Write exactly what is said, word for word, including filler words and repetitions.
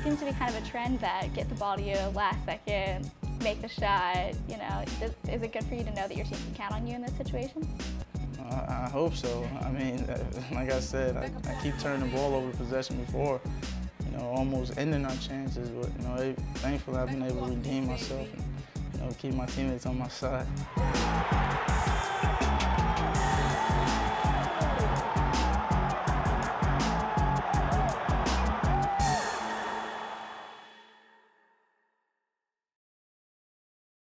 seems to be kind of a trend that get the ball to you last second, make the shot. You know, is, is it good for you to know that your team can count on you in this situation? I, I hope so. I mean, like I said, I, I keep turning the ball over possession before, you know, almost ending our chances. But you know, they, thankfully I've been able to redeem myself and you know keep my teammates on my side.